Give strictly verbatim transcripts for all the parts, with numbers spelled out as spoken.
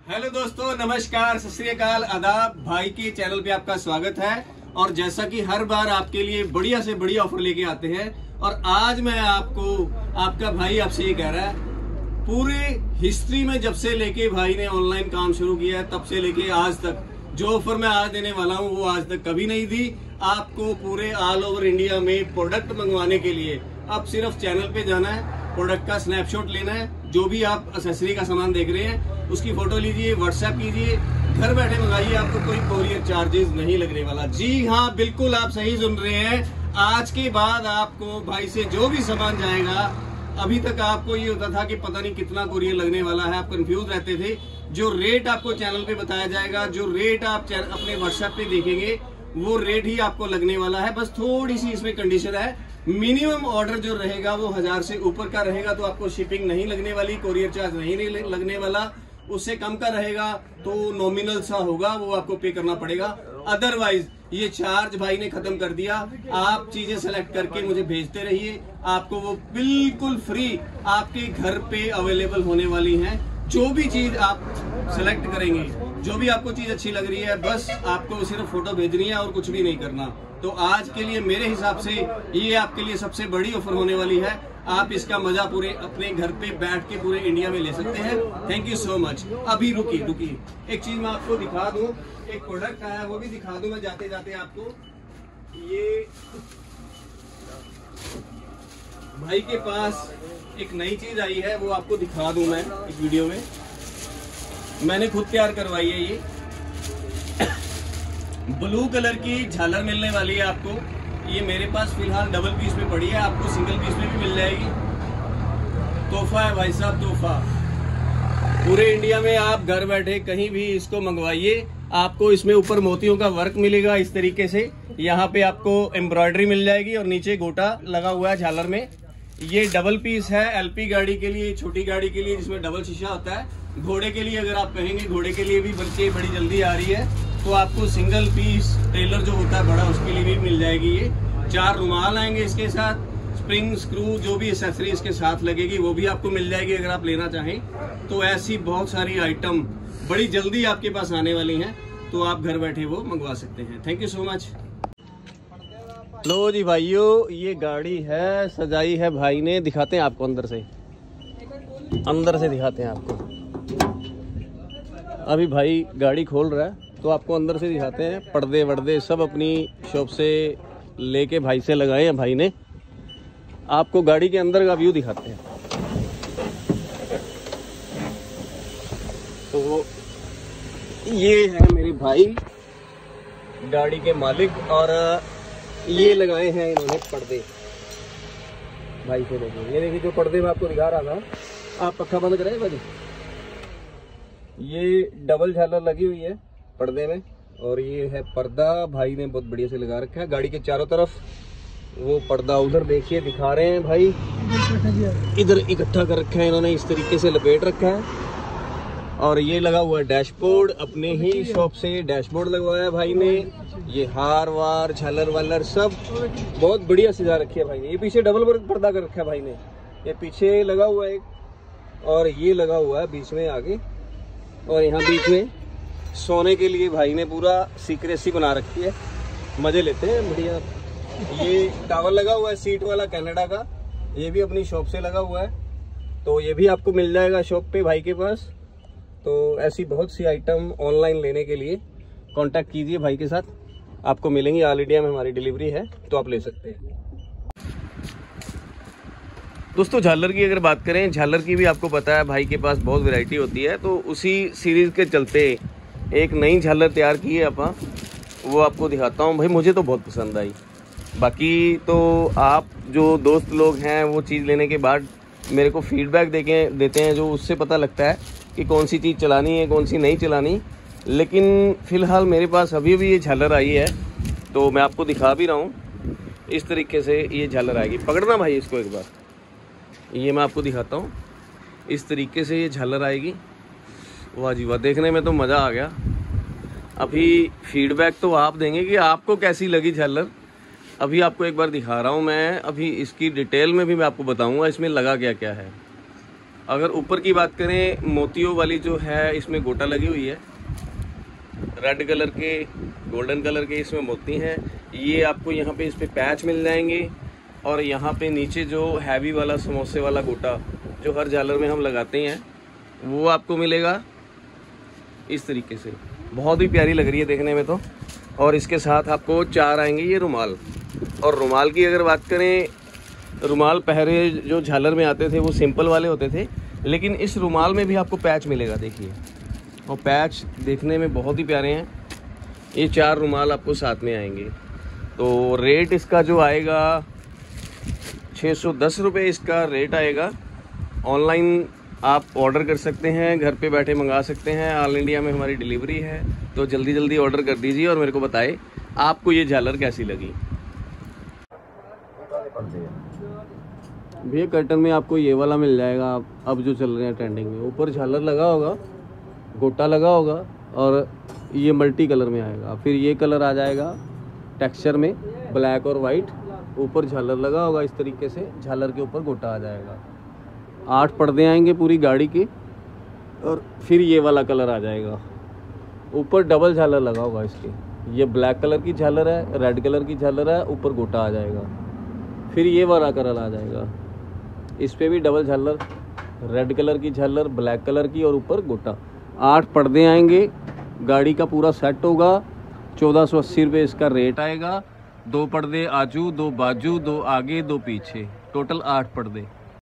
Hello दोस्तों, नमस्कार, सत श्री अकाल, आदाब। भाई के चैनल पे आपका स्वागत है। और जैसा कि हर बार आपके लिए बढ़िया से बढ़िया ऑफर लेके आते हैं, और आज मैं आपको आपका भाई आपसे ये कह रहा है, पूरे हिस्ट्री में जब से लेके भाई ने ऑनलाइन काम शुरू किया है तब से लेके आज तक जो ऑफर मैं आज देने वाला हूँ वो आज तक कभी नहीं दी। आपको पूरे ऑल ओवर इंडिया में प्रोडक्ट मंगवाने के लिए आप सिर्फ चैनल पे जाना है, प्रोडक्ट का स्नैपशॉट लेना है, जो भी आप एक्सेसरी का सामान देख रहे हैं उसकी फोटो लीजिए, व्हाट्सएप कीजिए, घर बैठे मंगाइए, आपको कोई कोरियर चार्जेस नहीं लगने वाला। जी हाँ, बिल्कुल आप सही सुन रहे हैं। आज के बाद आपको भाई से जो भी सामान जाएगा, अभी तक आपको ये होता था कि पता नहीं कितना कोरियर लगने वाला है, आप कंफ्यूज रहते थे। जो रेट आपको चैनल पे बताया जाएगा, जो रेट आप अपने व्हाट्सएप पे देखेंगे, वो रेट ही आपको लगने वाला है। बस थोड़ी सी इसमें कंडीशन है, मिनिमम ऑर्डर जो रहेगा वो हजार से ऊपर का रहेगा तो आपको शिपिंग नहीं लगने वाली, कोरियर चार्ज नहीं लगने वाला। उससे कम का रहेगा तो नॉमिनल सा होगा, वो आपको पे करना पड़ेगा। अदरवाइज ये चार्ज भाई ने खत्म कर दिया। आप चीजें सेलेक्ट करके मुझे भेजते रहिए, आपको वो बिल्कुल फ्री आपके घर पे अवेलेबल होने वाली हैं। जो भी चीज आप सेलेक्ट करेंगे, जो भी आपको चीज अच्छी लग रही है, बस आपको सिर्फ फोटो भेजनी है और कुछ भी नहीं करना। तो आज के लिए मेरे हिसाब से ये आपके लिए सबसे बड़ी ऑफर होने वाली है। आप इसका मजा पूरे अपने घर पे बैठ के पूरे इंडिया में ले सकते हैं। Thank you so much. अभी रुकिए रुकिए एक चीज मैं आपको दिखा दूं, एक प्रोडक्ट आया वो भी दिखा दूं मैं जाते जाते आपको। ये भाई के पास एक नई चीज आई है, वो आपको दिखा दूं मैं एक वीडियो में। मैंने खुद तैयार करवाई है। ये ब्लू कलर की झालर मिलने वाली है आपको। ये मेरे पास फिलहाल डबल पीस में पड़ी है, आपको सिंगल पीस में भी मिल जाएगी। तोहफा है भाई साहब, तोहफा। पूरे इंडिया में आप घर बैठे कहीं भी इसको मंगवाइए, आपको इसमें ऊपर मोतियों का वर्क मिलेगा इस तरीके से। यहाँ पे आपको एम्ब्रॉयडरी मिल जाएगी और नीचे गोटा लगा हुआ है झालर में। ये डबल पीस है एलपी गाड़ी के लिए, छोटी गाड़ी के लिए जिसमें डबल शीशा होता है। घोड़े के लिए अगर आप कहेंगे, घोड़े के लिए भी बल्कि बड़ी जल्दी आ रही है, तो आपको सिंगल पीस टेलर जो होता है बड़ा, उसके लिए भी मिल जाएगी। ये चार रुमाल आएंगे इसके साथ, स्प्रिंग स्क्रू जो भी एक्सेसरी इसके साथ लगेगी वो भी आपको मिल जाएगी अगर आप लेना चाहें। तो ऐसी बहुत सारी आइटम बड़ी जल्दी आपके पास आने वाली हैं, तो आप घर बैठे वो मंगवा सकते हैं। Thank you so much. लो जी भाइयों, ये गाड़ी है, सजाई है भाई ने। दिखाते हैं आपको अंदर से, अंदर से दिखाते हैं आपको। अभी भाई गाड़ी खोल रहा है तो आपको अंदर से दिखाते हैं। पर्दे वर्दे सब अपनी शॉप से लेके भाई से लगाए हैं भाई ने। आपको गाड़ी के अंदर का व्यू दिखाते हैं। तो ये है मेरे भाई गाड़ी के मालिक, और ये लगाए हैं इन्होंने पर्दे भाई से। देखिए, ये देखिए जो पर्दे मैं आपको दिखा रहा था। आप पक्का बंद करें भाई। ये डबल झालर लगी हुई है पर्दे में, और ये है पर्दा भाई ने बहुत बढ़िया से लगा रखा है गाड़ी के चारों तरफ। वो पर्दा उधर देखिए दिखा रहे हैं भाई, इधर इकट्ठा कर रखा है इन्होंने, इस तरीके से लपेट रखा है। और ये लगा हुआ है डैशबोर्ड, अपने ही शॉप से डैशबोर्ड लगवाया है भाई ने। ये हार वार झालर वालर सब बहुत बढ़िया सजा रखी है भाई ने। ये पीछे डबल पर्दा कर रखा है भाई ने, ये पीछे लगा हुआ है एक, और ये लगा हुआ है बीच में आगे, और यहाँ बीच में सोने के लिए भाई ने पूरा सीक्रेसी बना रखी है। मजे लेते हैं बढ़िया। ये टावल लगा हुआ है सीट वाला कनाडा का, ये भी अपनी शॉप से लगा हुआ है, तो ये भी आपको मिल जाएगा शॉप पे भाई के पास। तो ऐसी बहुत सी आइटम ऑनलाइन लेने के लिए कांटेक्ट कीजिए भाई के साथ, आपको मिलेंगी। ऑल इंडिया में हमारी डिलीवरी है, तो आप ले सकते हैं। दोस्तों, झालर की अगर बात करें, झालर की भी आपको पता है भाई के पास बहुत वैरायटी होती है। तो उसी सीरीज के चलते एक नई झालर तैयार की है अपा, वो आपको दिखाता हूँ। भाई मुझे तो बहुत पसंद आई। बाकी तो आप जो दोस्त लोग हैं वो चीज़ लेने के बाद मेरे को फीडबैक देके देते हैं, जो उससे पता लगता है कि कौन सी चीज़ चलानी है, कौन सी नहीं चलानी। लेकिन फ़िलहाल मेरे पास अभी भी ये झालर आई है, तो मैं आपको दिखा भी रहा हूँ। इस तरीके से ये झालर आएगी। पकड़ना भाई इसको एक बार, ये मैं आपको दिखाता हूँ। इस तरीके से ये झालर आएगी। वाह जी वाह, देखने में तो मज़ा आ गया। अभी फीडबैक तो आप देंगे कि आपको कैसी लगी झालर। अभी आपको एक बार दिखा रहा हूँ मैं। अभी इसकी डिटेल में भी मैं आपको बताऊँगा इसमें लगा क्या क्या है। अगर ऊपर की बात करें, मोतियों वाली जो है इसमें गोटा लगी हुई है, रेड कलर के गोल्डन कलर के इसमें मोती हैं। ये आपको यहाँ पे इस पे पैच मिल जाएंगे और यहाँ पे नीचे जो हैवी वाला समोसे वाला गोटा जो हर झालर में हम लगाते हैं वो आपको मिलेगा इस तरीके से। बहुत ही प्यारी लग रही है देखने में तो। और इसके साथ आपको चार आएंगे ये रुमाल। और रुमाल की अगर बात करें, रुमाल पहले जो झालर में आते थे वो सिंपल वाले होते थे, लेकिन इस रुमाल में भी आपको पैच मिलेगा, देखिए। और पैच देखने में बहुत ही प्यारे हैं। ये चार रुमाल आपको साथ में आएंगे। तो रेट इसका जो आएगा छः सौ दस रुपये इसका रेट आएगा। ऑनलाइन आप ऑर्डर कर सकते हैं, घर पे बैठे मंगा सकते हैं, ऑल इंडिया में हमारी डिलीवरी है। तो जल्दी जल्दी ऑर्डर कर दीजिए और मेरे को बताएं आपको ये झालर कैसी लगी। भैया कर्टन में आपको ये वाला मिल जाएगा, अब जो चल रहे हैं ट्रेंडिंग में। ऊपर झालर लगा होगा, गोटा लगा होगा और ये मल्टी कलर में आएगा। फिर ये कलर आ जाएगा टेक्सचर में, ब्लैक और वाइट। ऊपर झालर लगा होगा इस तरीके से, झालर के ऊपर गोटा आ जाएगा। आठ पर्दे आएंगे पूरी गाड़ी की। और फिर ये वाला कलर आ जाएगा, ऊपर डबल झालर लगा होगा इसके। ये ब्लैक कलर की झालर है, रेड कलर की झालर है, ऊपर गोटा आ जाएगा। फिर ये वाला कलर आ जाएगा, इस पे भी डबल झालर, रेड कलर की झालर, ब्लैक कलर की और ऊपर गोटा। आठ पर्दे आएंगे, गाड़ी का पूरा सेट होगा। चौदह सौ अस्सी रुपये इसका रेट आएगा। दो पर्दे आजू, दो बाजू, दो आगे, दो पीछे, टोटल आठ पर्दे।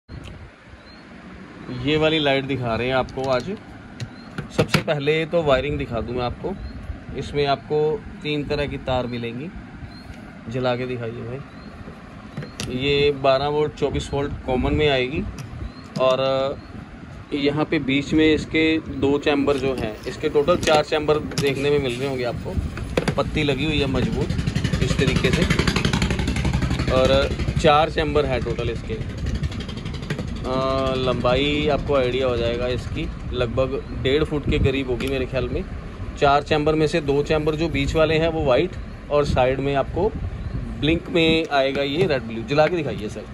ये वाली लाइट दिखा रहे हैं आपको आज। सबसे पहले तो वायरिंग दिखा दूँ मैं आपको। इसमें आपको तीन तरह की तार मिलेंगी, जला के दिखाइए भाई। ये बारह वोल्ट चौबीस वोल्ट कॉमन में आएगी। और यहाँ पे बीच में इसके दो चैम्बर जो हैं, इसके टोटल चार चैम्बर देखने में मिल रहे होंगे आपको। पत्ती लगी हुई है मजबूत इस तरीके से, और चार चैम्बर है टोटल इसके। आ, लंबाई आपको आइडिया हो जाएगा इसकी, लगभग डेढ़ फुट के करीब होगी मेरे ख्याल में। चार चैम्बर में से दो चैम्बर जो बीच वाले हैं वो वाइट, और साइड में आपको ब्लिंक में आएगा ये रेड ब्लू। जला के दिखाइए sir.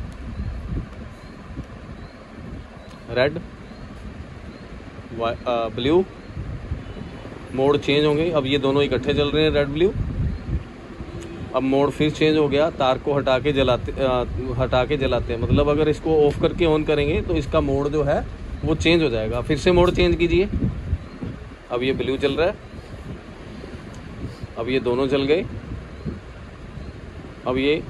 Red, blue, mode change होंगे। अब ये दोनों इकट्ठे चल रहे हैं, रेड ब्लू। अब मोड फिर चेंज हो गया, तार को हटा के जलाते आ, हटा के जलाते हैं। मतलब अगर इसको ऑफ करके ऑन करेंगे तो इसका मोड जो है वो चेंज हो जाएगा। फिर से मोड चेंज कीजिए। अब ये ब्लू चल रहा है, अब ये दोनों चल गए। अब ये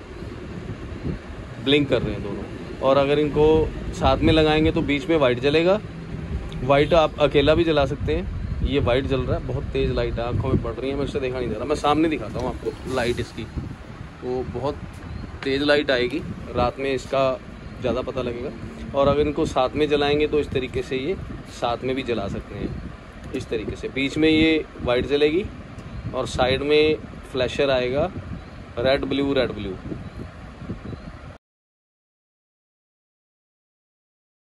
ब्लिंक कर रहे हैं दोनों। और अगर इनको साथ में लगाएंगे तो बीच में वाइट जलेगा। वाइट आप अकेला भी जला सकते हैं। ये वाइट जल रहा है, बहुत तेज़ लाइट है, आंखों में पड़ रही है, मैं उससे देखा नहीं दे रहा। मैं सामने दिखाता हूँ आपको लाइट इसकी। वो बहुत तेज़ लाइट आएगी, रात में इसका ज़्यादा पता लगेगा। और अगर इनको साथ में जलाएंगे तो इस तरीके से ये साथ में भी जला सकते हैं। इस तरीके से बीच में ये वाइट जलेगी और साइड में फ्लैशर आएगा रेड ब्लू रेड ब्लू।